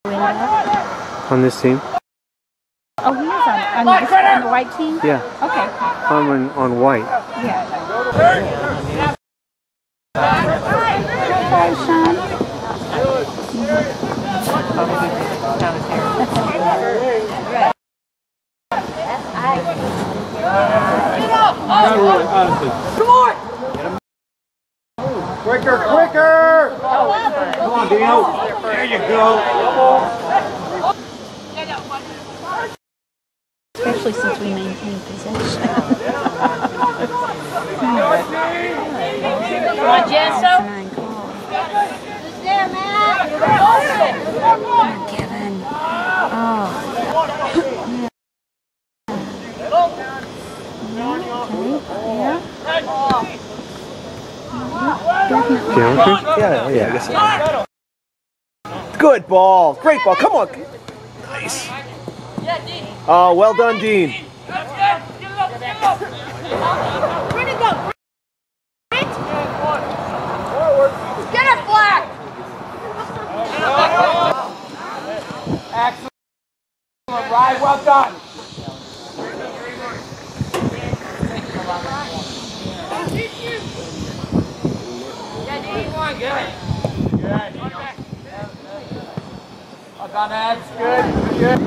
On this team? Oh, he is on the white team? Yeah. Okay. I'm on white. Yeah. Hi, Sean. Come on! Quicker, quicker! Come on, Dino. There you go. Especially since we maintain possession. Come on, Jesso. Who's there, Matt? Come on, Kevin. Oh. Yeah, I guess so. Good ball. Great ball. Come on. Nice. Oh, well done, Dean. Where'd it go? Get it, Black! Excellent. Ryan, well done. Well done, Ed. Good. Good.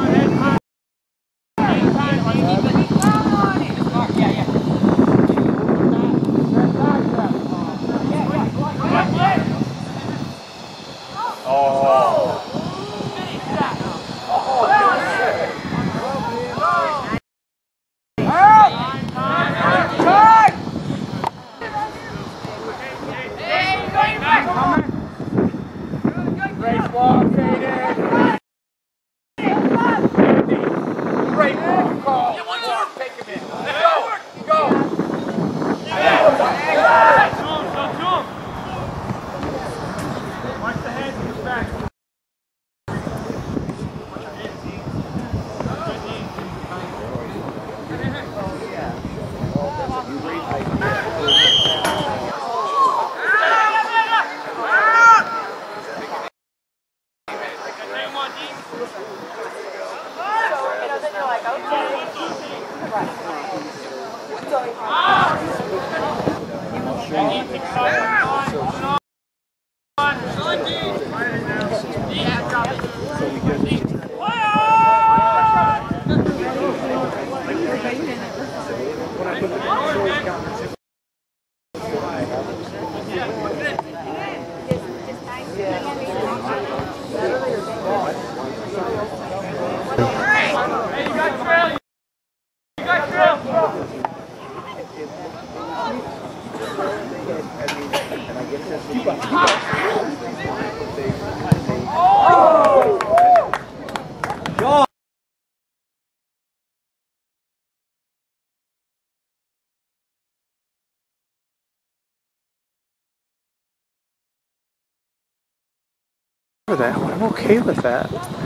That. I'm okay with that.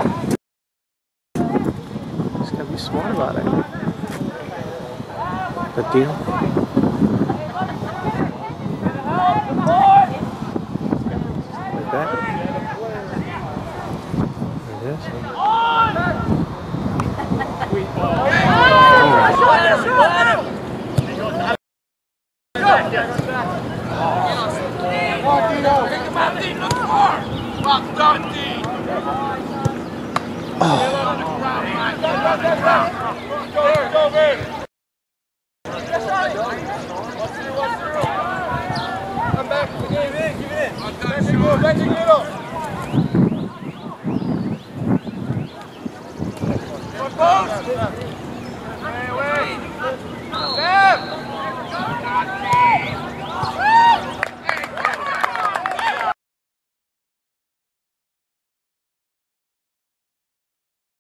Just gotta be smart about it. Good deal. Like that. Like this.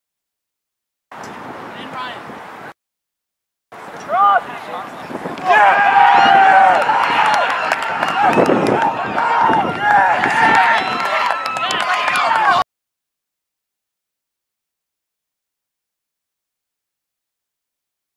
Yeah!